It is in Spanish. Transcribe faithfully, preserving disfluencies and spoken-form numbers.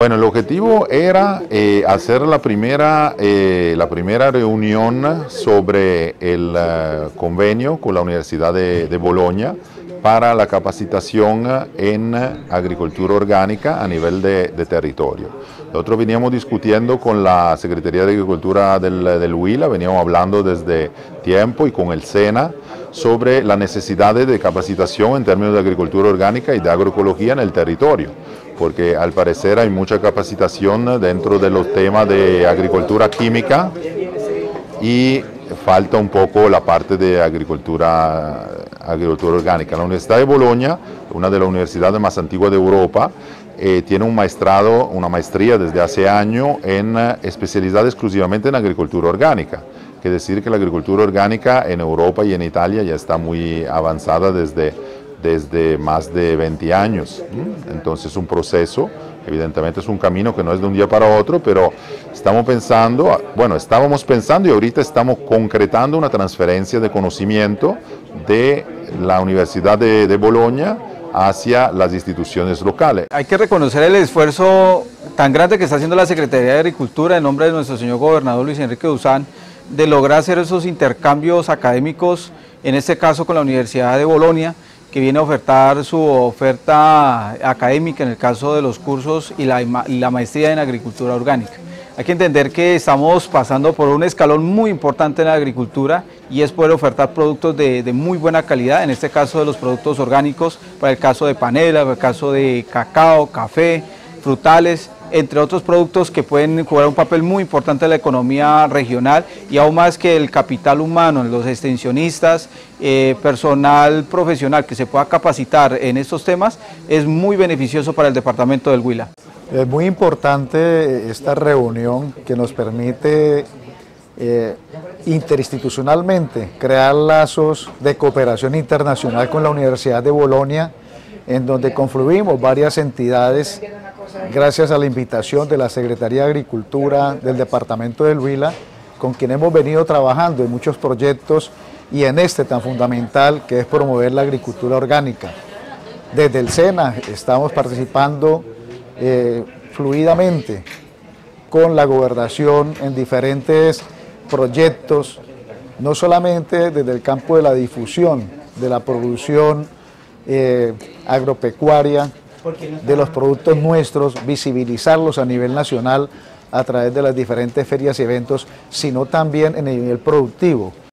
Bueno, el objetivo era eh, hacer la primera, eh, la primera reunión sobre el uh, convenio con la Universidad de, de Bolonia para la capacitación en agricultura orgánica a nivel de, de territorio. Nosotros veníamos discutiendo con la Secretaría de Agricultura del, del Huila, veníamos hablando desde tiempo y con el SENA sobre la necesidad de capacitación en términos de agricultura orgánica y de agroecología en el territorio, porque al parecer hay mucha capacitación dentro de los temas de agricultura química y falta un poco la parte de agricultura, agricultura orgánica. La Universidad de Bolonia, una de las universidades más antiguas de Europa, eh, tiene un maestrado, una maestría desde hace años en, especializada exclusivamente en agricultura orgánica. Que decir que la agricultura orgánica en Europa y en Italia ya está muy avanzada desde, desde más de veinte años. Entonces es un proceso, evidentemente es un camino que no es de un día para otro, pero estamos pensando, bueno, estábamos pensando y ahorita estamos concretando una transferencia de conocimiento de la Universidad de, de Bolonia hacia las instituciones locales. Hay que reconocer el esfuerzo tan grande que está haciendo la Secretaría de Agricultura en nombre de nuestro señor gobernador Luis Enrique Duzán, de lograr hacer esos intercambios académicos, en este caso con la Universidad de Bolonia, que viene a ofertar su oferta académica en el caso de los cursos y la, y la maestría en agricultura orgánica. Hay que entender que estamos pasando por un escalón muy importante en la agricultura y es poder ofertar productos de, de muy buena calidad, en este caso de los productos orgánicos, para el caso de panela, para el caso de cacao, café, frutales, entre otros productos que pueden jugar un papel muy importante en la economía regional y aún más que el capital humano, los extensionistas, eh, personal profesional que se pueda capacitar en estos temas, es muy beneficioso para el departamento del Huila. Es muy importante esta reunión que nos permite eh, interinstitucionalmente crear lazos de cooperación internacional con la Universidad de Bolonia, en donde confluimos varias entidades gracias a la invitación de la Secretaría de Agricultura del Departamento del Huila, con quien hemos venido trabajando en muchos proyectos y en este tan fundamental que es promover la agricultura orgánica. Desde el SENA estamos participando eh, fluidamente con la gobernación en diferentes proyectos, no solamente desde el campo de la difusión de la producción eh, agropecuaria, de los productos nuestros, visibilizarlos a nivel nacional a través de las diferentes ferias y eventos, sino también en el nivel productivo.